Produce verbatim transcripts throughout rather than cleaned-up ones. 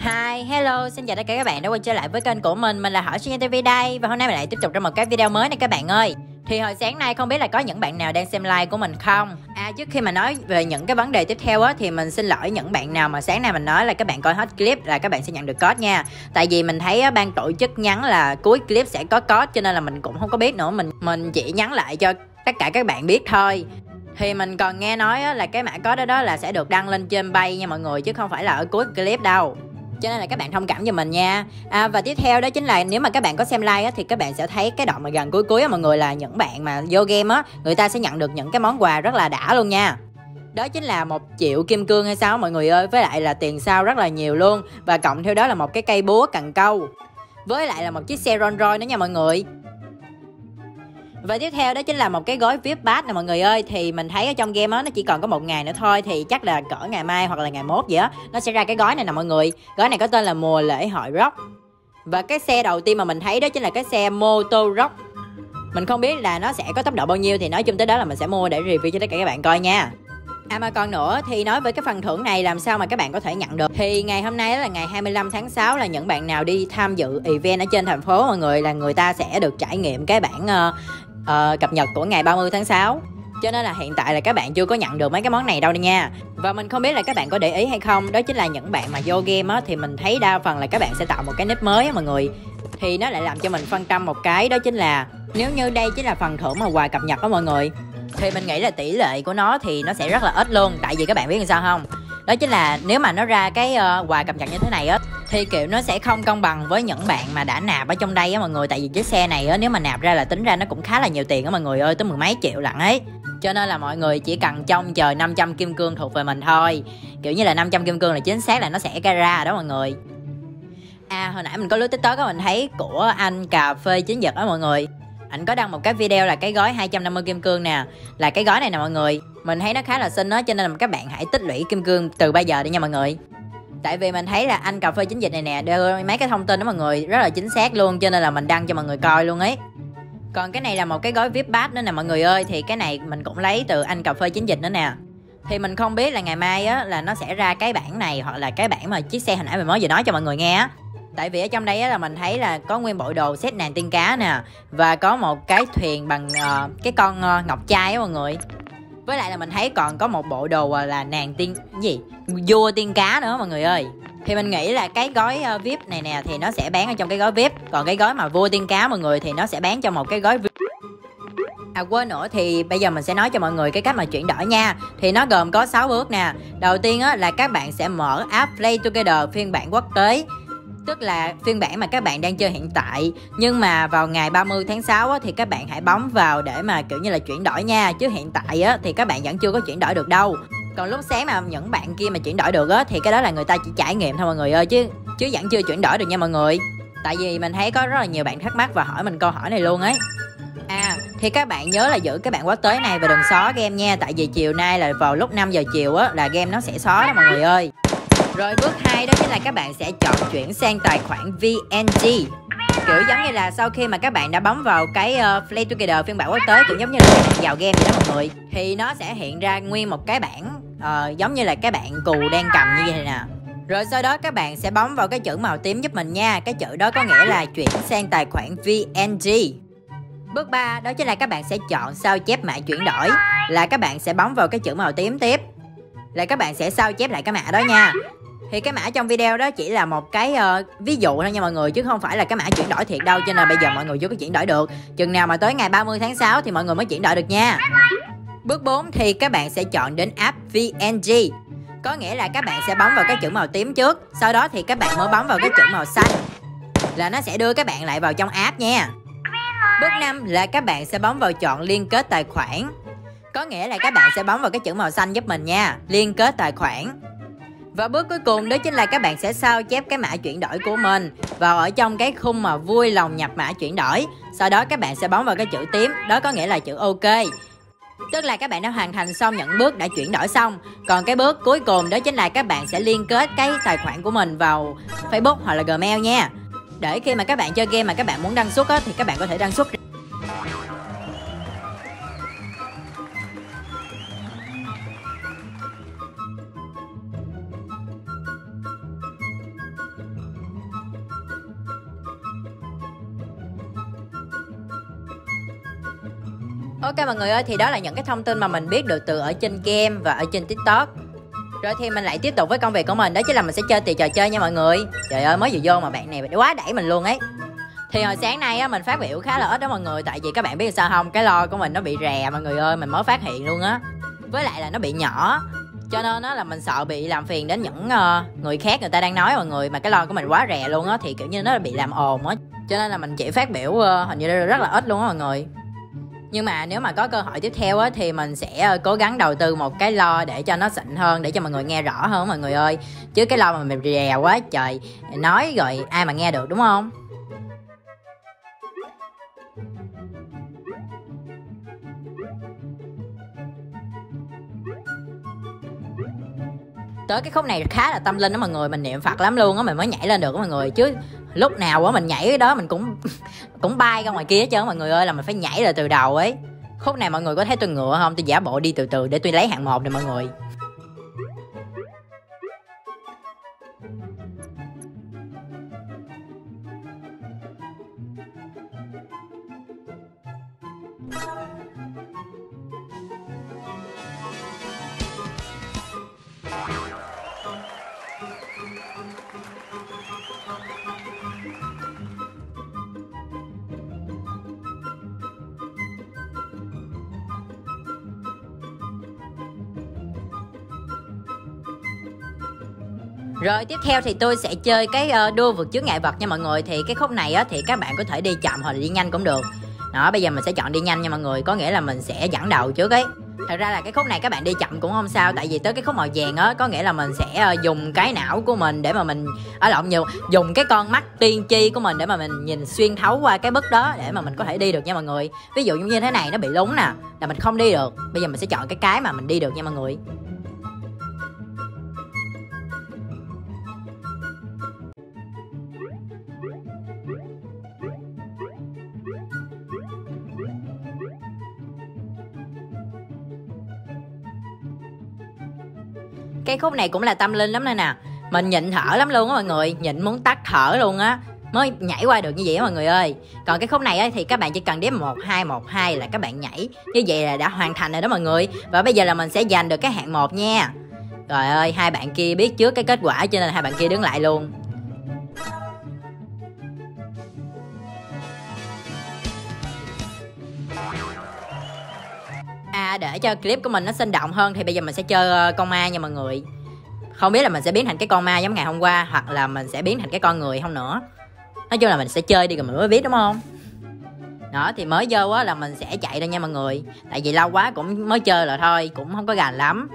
Hi, hello, xin chào tất cả các bạn đã quay trở lại với kênh của mình. Mình là Hỏi Sinh ti vi đây. Và hôm nay mình lại tiếp tục ra một cái video mới này các bạn ơi. Thì hồi sáng nay không biết là có những bạn nào đang xem live của mình không? À, trước khi mà nói về những cái vấn đề tiếp theo á, thì mình xin lỗi những bạn nào mà sáng nay mình nói là các bạn coi hết clip là các bạn sẽ nhận được code nha. Tại vì mình thấy á, ban tổ chức nhắn là cuối clip sẽ có code, cho nên là mình cũng không có biết nữa. Mình mình chỉ nhắn lại cho tất cả các bạn biết thôi. Thì mình còn nghe nói á, là cái mã code đó, đó là sẽ được đăng lên trên bay nha mọi người, chứ không phải là ở cuối clip đâu. Cho nên là các bạn thông cảm cho mình nha. À, và tiếp theo đó chính là nếu mà các bạn có xem like á, thì các bạn sẽ thấy cái đoạn mà gần cuối cuối á mọi người, là những bạn mà vô game á, người ta sẽ nhận được những cái món quà rất là đã luôn nha. Đó chính là một triệu kim cương hay sao mọi người ơi, với lại là tiền sao rất là nhiều luôn. Và cộng theo đó là một cái cây búa cần câu, với lại là một chiếc xe Rolls Royce nữa nha mọi người. Và tiếp theo đó chính là một cái gói vi ai pi Pass nè mọi người ơi. Thì mình thấy ở trong game á, nó chỉ còn có một ngày nữa thôi. Thì chắc là cỡ ngày mai hoặc là ngày mốt gì á, nó sẽ ra cái gói này nè mọi người. Gói này có tên là mùa lễ hội rock. Và cái xe đầu tiên mà mình thấy đó chính là cái xe Moto Rock. Mình không biết là nó sẽ có tốc độ bao nhiêu, thì nói chung tới đó là mình sẽ mua để review cho tất cả các bạn coi nha. À mà còn nữa, thì nói với cái phần thưởng này làm sao mà các bạn có thể nhận được. Thì ngày hôm nay đó là ngày hai mươi lăm tháng sáu, là những bạn nào đi tham dự event ở trên thành phố mọi người, là người ta sẽ được trải nghiệm cái bản uh, uh, cập nhật của ngày ba mươi tháng sáu. Cho nên là hiện tại là các bạn chưa có nhận được mấy cái món này đâu nha. Và mình không biết là các bạn có để ý hay không, đó chính là những bạn mà vô game á, thì mình thấy đa phần là các bạn sẽ tạo một cái nick mới á mọi người. Thì nó lại làm cho mình phân tâm một cái, đó chính là nếu như đây chính là phần thưởng mà quà cập nhật đó mọi người, thì mình nghĩ là tỷ lệ của nó thì nó sẽ rất là ít luôn. Tại vì các bạn biết làm sao không, đó chính là nếu mà nó ra cái uh, quà cập nhật như thế này á, thì kiểu nó sẽ không công bằng với những bạn mà đã nạp ở trong đây á mọi người. Tại vì chiếc xe này á, nếu mà nạp ra là tính ra nó cũng khá là nhiều tiền á mọi người ơi, tới mười mấy triệu lận ấy. Cho nên là mọi người chỉ cần trông chờ năm trăm kim cương thuộc về mình thôi. Kiểu như là năm trăm kim cương là chính xác là nó sẽ ra đó mọi người. À, hồi nãy mình có lướt TikTok á, mình thấy của anh cà phê chiến dịch đó mọi người. Anh có đăng một cái video là cái gói hai trăm năm mươi kim cương nè. Là cái gói này nè mọi người. Mình thấy nó khá là xinh đó, cho nên là các bạn hãy tích lũy kim cương từ bây giờ đi nha mọi người. Tại vì mình thấy là anh cà phê chiến dịch này nè đưa mấy cái thông tin đó mọi người rất là chính xác luôn, cho nên là mình đăng cho mọi người coi luôn ấy. Còn cái này là một cái gói vi ai pi Pass nữa nè mọi người ơi. Thì cái này mình cũng lấy từ anh cà phê chiến dịch nữa nè. Thì mình không biết là ngày mai á là nó sẽ ra cái bản này, hoặc là cái bản mà chiếc xe hồi nãy mình mới vừa nói cho mọi người nghe á. Tại vì ở trong đây á là mình thấy là có nguyên bộ đồ set nàng tiên cá nè, và có một cái thuyền bằng uh, cái con uh, ngọc trai á mọi người. Với lại là mình thấy còn có một bộ đồ uh, là nàng tiên gì vua tiên cá nữa mọi người ơi. Thì mình nghĩ là cái gói uh, vi ai pi này nè thì nó sẽ bán ở trong cái gói vi ai pi. Còn cái gói mà vua tiên cá mọi người thì nó sẽ bán trong một cái gói vi ai pi. À quên nữa, thì bây giờ mình sẽ nói cho mọi người cái cách mà chuyển đổi nha. Thì nó gồm có sáu bước nè. Đầu tiên á là các bạn sẽ mở app Play Together phiên bản quốc tế, tức là phiên bản mà các bạn đang chơi hiện tại. Nhưng mà vào ngày ba mươi tháng sáu á, thì các bạn hãy bấm vào để mà kiểu như là chuyển đổi nha. Chứ hiện tại á, thì các bạn vẫn chưa có chuyển đổi được đâu. Còn lúc sáng mà những bạn kia mà chuyển đổi được á, thì cái đó là người ta chỉ trải nghiệm thôi mọi người ơi, chứ chứ vẫn chưa chuyển đổi được nha mọi người. Tại vì mình thấy có rất là nhiều bạn thắc mắc và hỏi mình câu hỏi này luôn ấy. À, thì các bạn nhớ là giữ cái bản quốc tế này và đừng xóa game nha. Tại vì chiều nay là vào lúc năm giờ chiều á, là game nó sẽ xóa đó mọi người ơi. Rồi bước hai đó chính là các bạn sẽ chọn chuyển sang tài khoản vê en giê. Kiểu giống như là sau khi mà các bạn đã bấm vào cái uh, Play Together phiên bản quốc tế, kiểu giống như là các bạn vào game vậy đó mọi người, thì nó sẽ hiện ra nguyên một cái bảng uh, giống như là cái bạn cù đang cầm như vậy nè. Rồi sau đó các bạn sẽ bấm vào cái chữ màu tím giúp mình nha. Cái chữ đó có nghĩa là chuyển sang tài khoản vê en giê. Bước ba đó chính là các bạn sẽ chọn sao chép mã chuyển đổi. Là các bạn sẽ bấm vào cái chữ màu tím tiếp, là các bạn sẽ sao chép lại cái mã đó nha. Thì cái mã trong video đó chỉ là một cái uh, ví dụ thôi nha mọi người, chứ không phải là cái mã chuyển đổi thiệt đâu. Cho nên bây giờ mọi người chưa có chuyển đổi được. Chừng nào mà tới ngày ba mươi tháng sáu thì mọi người mới chuyển đổi được nha. Bước bốn thì các bạn sẽ chọn đến app vê en giê. Có nghĩa là các bạn sẽ bấm vào cái chữ màu tím trước, sau đó thì các bạn mới bấm vào cái chữ màu xanh, là nó sẽ đưa các bạn lại vào trong app nha. Bước năm là các bạn sẽ bấm vào chọn liên kết tài khoản. Có nghĩa là các bạn sẽ bấm vào cái chữ màu xanh giúp mình nha, liên kết tài khoản. Và bước cuối cùng đó chính là các bạn sẽ sao chép cái mã chuyển đổi của mình vào ở trong cái khung mà vui lòng nhập mã chuyển đổi. Sau đó các bạn sẽ bấm vào cái chữ tím, đó có nghĩa là chữ OK. Tức là các bạn đã hoàn thành xong những bước đã chuyển đổi xong. Còn cái bước cuối cùng đó chính là các bạn sẽ liên kết cái tài khoản của mình vào Facebook hoặc là Gmail nha. Để khi mà các bạn chơi game mà các bạn muốn đăng xuất á, thì các bạn có thể đăng xuất. Ok mọi người ơi, thì đó là những cái thông tin mà mình biết được từ ở trên game và ở trên TikTok. Rồi thì mình lại tiếp tục với công việc của mình, đó chính là mình sẽ chơi tiền trò chơi nha mọi người. Trời ơi, mới vừa vô mà bạn này quá đẩy mình luôn ấy. Thì hồi sáng nay á, mình phát biểu khá là ít đó mọi người. Tại vì các bạn biết sao không, cái lo của mình nó bị rè mọi người ơi, mình mới phát hiện luôn á. Với lại là nó bị nhỏ, cho nên á là mình sợ bị làm phiền đến những uh, người khác, người ta đang nói mọi người. Mà cái lo của mình quá rè luôn á, thì kiểu như nó bị làm ồn á, cho nên là mình chỉ phát biểu uh, hình như rất là ít luôn á mọi người. Nhưng mà nếu mà có cơ hội tiếp theo á, thì mình sẽ cố gắng đầu tư một cái lo để cho nó xịn hơn, để cho mọi người nghe rõ hơn mọi người ơi. Chứ cái lo mà mình rè quá trời, nói rồi ai mà nghe được đúng không? Tới cái khúc này khá là tâm linh đó mọi người, mình niệm Phật lắm luôn á, mình mới nhảy lên được đó mọi người. Chứ lúc nào á mình nhảy cái đó mình cũng cũng bay ra ngoài kia hết trơn mọi người ơi, là mình phải nhảy lại từ đầu ấy. Khúc này mọi người có thấy tôi ngựa không? Tôi giả bộ đi từ từ để tôi lấy hạng một nè mọi người. Rồi tiếp theo thì tôi sẽ chơi cái uh, đua vượt chướng ngại vật nha mọi người. Thì cái khúc này á thì các bạn có thể đi chậm hoặc là đi nhanh cũng được. Đó, bây giờ mình sẽ chọn đi nhanh nha mọi người, có nghĩa là mình sẽ dẫn đầu trước ấy. Thật ra là cái khúc này các bạn đi chậm cũng không sao, tại vì tới cái khúc màu vàng á, có nghĩa là mình sẽ uh, dùng cái não của mình để mà mình ở lộn nhiều dùng cái con mắt tiên tri của mình để mà mình nhìn xuyên thấu qua cái bức đó để mà mình có thể đi được nha mọi người. Ví dụ như thế này nó bị lún nè, là mình không đi được. Bây giờ mình sẽ chọn cái cái mà mình đi được nha mọi người. Cái khúc này cũng là tâm linh lắm đây nè, mình nhịn thở lắm luôn á mọi người, nhịn muốn tắt thở luôn á mới nhảy qua được như vậy á mọi người ơi. Còn cái khúc này á, thì các bạn chỉ cần đếm một hai một hai là các bạn nhảy, như vậy là đã hoàn thành rồi đó mọi người. Và bây giờ là mình sẽ giành được cái hạng một nha. Trời ơi, hai bạn kia biết trước cái kết quả cho nên là hai bạn kia đứng lại luôn. À, để cho clip của mình nó sinh động hơn thì bây giờ mình sẽ chơi con ma nha mọi người. Không biết là mình sẽ biến thành cái con ma giống ngày hôm qua, hoặc là mình sẽ biến thành cái con người không nữa. Nói chung là mình sẽ chơi đi rồi mình mới biết đúng không. Đó, thì mới vô á là mình sẽ chạy ra nha mọi người. Tại vì lâu quá cũng mới chơi rồi thôi, cũng không có gành lắm.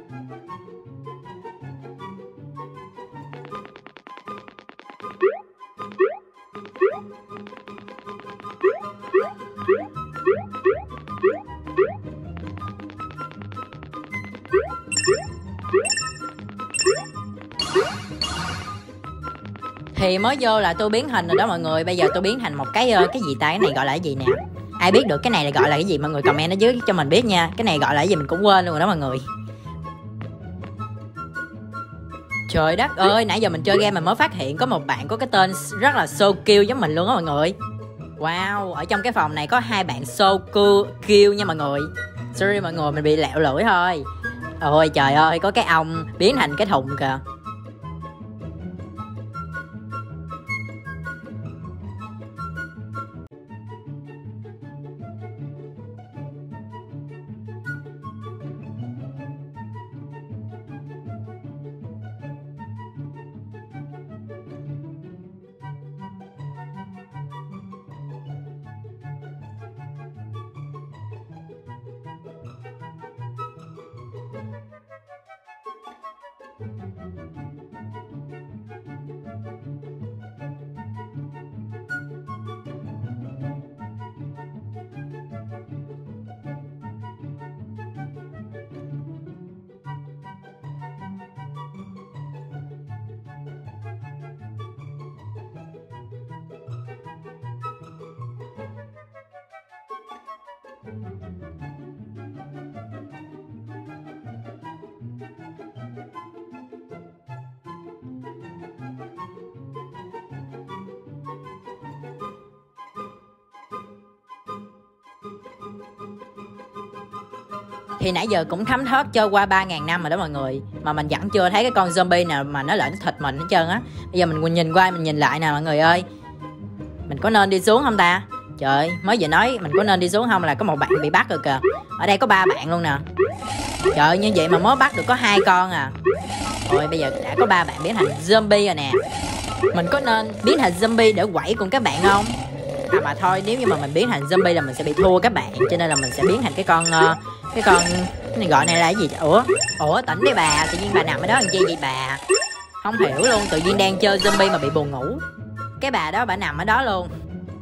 Thì mới vô là tôi biến hình rồi đó mọi người. Bây giờ tôi biến thành một cái cái gì ta, cái này gọi là cái gì nè, ai biết được cái này là gọi là cái gì mọi người comment ở dưới cho mình biết nha. Cái này gọi là cái gì mình cũng quên luôn rồi đó mọi người. Trời đất ơi, nãy giờ mình chơi game mình mới phát hiện có một bạn có cái tên rất là so kill giống mình luôn á mọi người. Wow, ở trong cái phòng này có hai bạn so kill nha mọi người. Sorry mọi người, mình bị lẹo lưỡi thôi. Ôi trời ơi, có cái ông biến thành cái thùng kìa. Thì nãy giờ cũng thấm thoát trôi qua ba ngàn năm rồi đó mọi người, mà mình vẫn chưa thấy cái con zombie nào mà nó lại nó thịt mình hết trơn á. Bây giờ mình nhìn qua mình nhìn lại nè mọi người ơi. Mình có nên đi xuống không ta? Trời, mới vừa nói mình có nên đi xuống không là có một bạn bị bắt rồi kìa. Ở đây có ba bạn luôn nè. Trời, như vậy mà mới bắt được có hai con à. Ôi, bây giờ đã có ba bạn biến thành zombie rồi nè. Mình có nên biến thành zombie để quẩy cùng các bạn không? À mà thôi, nếu như mà mình biến thành zombie là mình sẽ bị thua các bạn, cho nên là mình sẽ biến thành cái con uh, cái con cái này gọi này là cái gì? Ủa, ủa tỉnh đi bà, tự nhiên bà nằm ở đó làm chi vậy bà? Không hiểu luôn, tự nhiên đang chơi zombie mà bị buồn ngủ. Cái bà đó bà nằm ở đó luôn.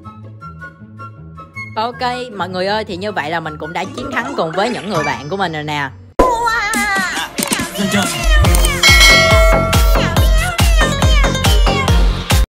Ok mọi người ơi, thì như vậy là mình cũng đã chiến thắng cùng với những người bạn của mình rồi nè. Wow.